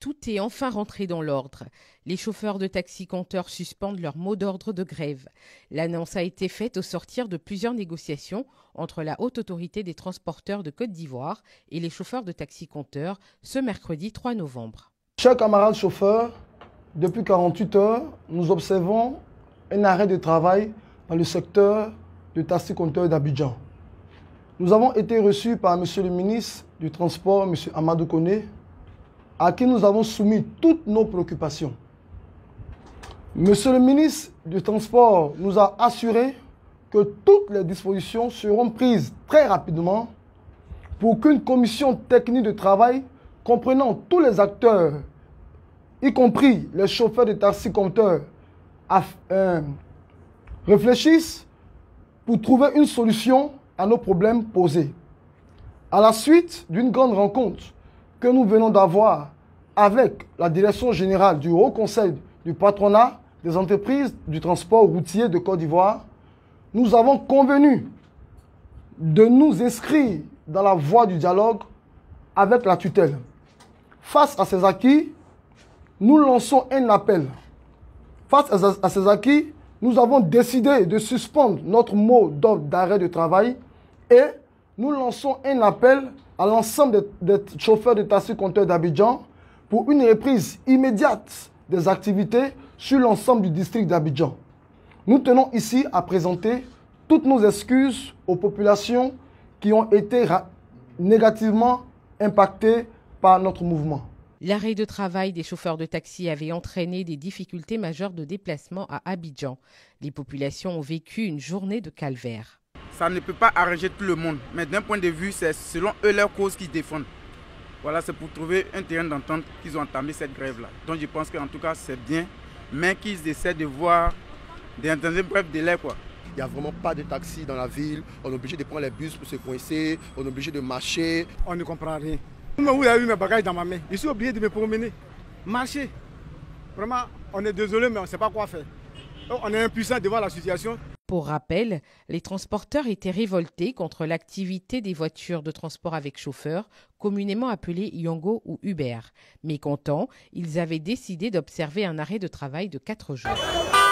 Tout est enfin rentré dans l'ordre. Les chauffeurs de taxi-compteurs suspendent leur mot d'ordre de grève. L'annonce a été faite au sortir de plusieurs négociations entre la Haute Autorité des transporteurs de Côte d'Ivoire et les chauffeurs de taxi-compteurs ce mercredi 3 novembre. Chers camarades chauffeurs, depuis 48 heures, nous observons un arrêt de travail dans le secteur de taxi-compteurs d'Abidjan. Nous avons été reçus par M. le ministre du Transport, M. Amadou Koné, à qui nous avons soumis toutes nos préoccupations. Monsieur le ministre du Transport nous a assuré que toutes les dispositions seront prises très rapidement pour qu'une commission technique de travail comprenant tous les acteurs, y compris les chauffeurs de taxi-compteurs, réfléchissent pour trouver une solution à nos problèmes posés. À la suite d'une grande rencontre que nous venons d'avoir avec la direction générale du Haut Conseil du patronat des entreprises du transport routier de Côte d'Ivoire, nous avons convenu de nous inscrire dans la voie du dialogue avec la tutelle. Face à ces acquis, nous lançons un appel. Face à ces acquis, nous avons décidé de suspendre notre mot d'ordre d'arrêt de travail et nous lançons un appel à l'ensemble des chauffeurs de taxi-compteurs d'Abidjan pour une reprise immédiate des activités sur l'ensemble du district d'Abidjan. Nous tenons ici à présenter toutes nos excuses aux populations qui ont été négativement impactées par notre mouvement. L'arrêt de travail des chauffeurs de taxi avait entraîné des difficultés majeures de déplacement à Abidjan. Les populations ont vécu une journée de calvaire. Ça ne peut pas arranger tout le monde, mais d'un point de vue, c'est selon eux leur cause qu'ils défendent. Voilà, c'est pour trouver un terrain d'entente qu'ils ont entamé cette grève-là. Donc je pense qu'en tout cas c'est bien, mais qu'ils essaient de voir dans un bref délai, quoi. Il n'y a vraiment pas de taxi dans la ville, on est obligé de prendre les bus pour se coincer, on est obligé de marcher. On ne comprend rien. Vous avez vu mes bagages dans ma main, je suis obligé de me promener, marcher. Vraiment, on est désolé, mais on ne sait pas quoi faire. On est impuissant devant la situation. Pour rappel, les transporteurs étaient révoltés contre l'activité des voitures de transport avec chauffeur, communément appelées Yongo ou Uber. Mécontents, ils avaient décidé d'observer un arrêt de travail de 4 jours.